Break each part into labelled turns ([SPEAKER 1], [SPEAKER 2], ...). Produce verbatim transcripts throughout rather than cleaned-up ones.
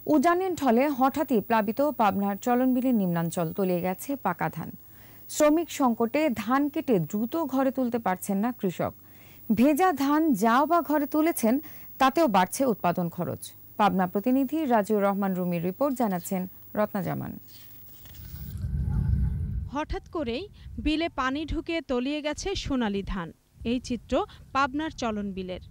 [SPEAKER 1] উজানের ঢলে হঠাৎই প্লাবিত পাবনার চলনবিলের নিম্নাঞ্চল তলিয়ে গেছে পাকা ধান। শ্রমিক সংকটে ধান কেটে দ্রুত ঘরে তুলতে পারছেন না কৃষক। ভেজা ধান যাও বা ঘরে তুলেছেন, তাতেও বাড়ছে উৎপাদন খরচ। পাবনা প্রতিনিধি রাজিউর রহমান রুমির রিপোর্ট, জানাচ্ছেন রত্না জামান।
[SPEAKER 2] হঠাৎ করেই বিলে পানি ঢুকে তলিয়ে গেছে সোনালী ধান। এই চিত্র পাবনার চলনবিলের।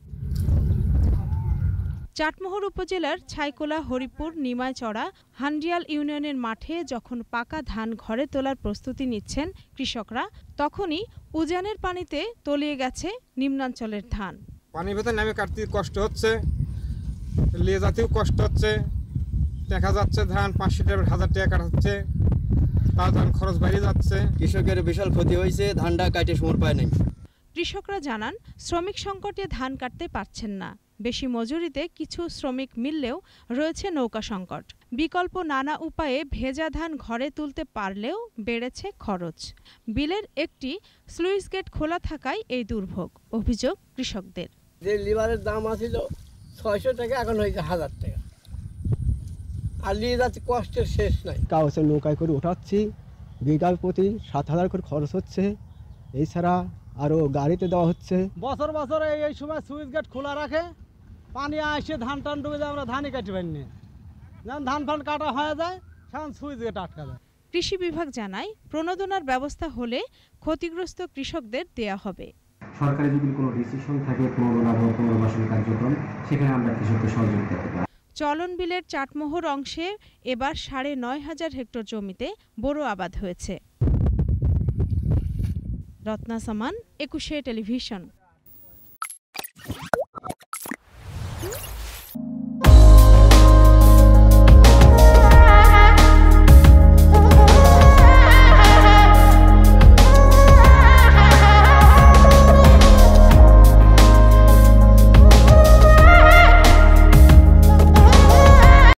[SPEAKER 2] চাটমোহর উপজেলার ছাইকোলা, হরিপুর, নিমাইচড়া, হান্ডিয়াল ইউনিয়নের মাঠে যখন পাকা ধান ঘরে তোলার প্রস্তুতি নিচ্ছেন কৃষকরা, তখনই উজানের পানিতে তলিয়ে গেছে নিম্নাঞ্চলের ধান।
[SPEAKER 3] পানির ভেতর নামে কাটতে কষ্ট হচ্ছে, নিয়ে যেতেও কষ্ট হচ্ছে। দেখা যাচ্ছে ধান পাঁচশো টাকা হাজার টাকা কাটা হচ্ছে, তার ধান খরচ বেড়ে যাচ্ছে।
[SPEAKER 4] কৃষকের বিশাল ক্ষতি হয়েছে, ধানটা কাটে সময় পায় নাই।
[SPEAKER 2] কৃষকরা জানান, শ্রমিক সংকটে ধান কাটতে পারছেন না। বেশি মজুরিতে কিছু শ্রমিক মিললেও রয়েছে নৌকা সংকট। বিকল্প নানা উপায়ে ভেজা ধান ঘরে তুলতে পারলেও বেড়েছে খরচ। বিলের একটি স্লুইস গেট খোলা থাকায় এই দুর্ভোগ, অভিযোগ কৃষকদের।
[SPEAKER 5] যে লিভারের দাম আছিল ছয়শো টাকা, এখন হয়েছে হাজার টাকা। আর নিয়ে যাচ্ছে, কষ্টের শেষ নাই।
[SPEAKER 6] কাগজের নৌকায় করে উঠাচ্ছি, বিঘা প্রতি সাত হাজার করে খরচ হচ্ছে। এছাড়া আরও গাড়িতে দেওয়া হচ্ছে।
[SPEAKER 7] বছর বছর এই সময় সুইচ গেট খোলা রাখে, পানি আসে ধান টান ডুবে যায়, আমরা ধানই কাটি পারিনি। যখন ধান ফান কাটা হয়ে যায়, তখন সুইচ গেট আটকা যায়।
[SPEAKER 2] কৃষি বিভাগ জানায়, প্রণোদনার ব্যবস্থা হলে ক্ষতিগ্রস্ত কৃষকদের দেয়া হবে।
[SPEAKER 8] সরকারি যদি কোনো ডিসিশন থাকে প্রণোদনা বা পুনর্বাসন কার্যক্রম, সেখানে আমরা কৃষকদের সহযোগিতা করব।
[SPEAKER 2] চলনবিলের চাটমোহর অংশে এবার সাড়ে নয় হাজার হেক্টর জমিতে বোরো আবাদ হয়েছে। রত্না সামান, একুশে টেলিভিশন।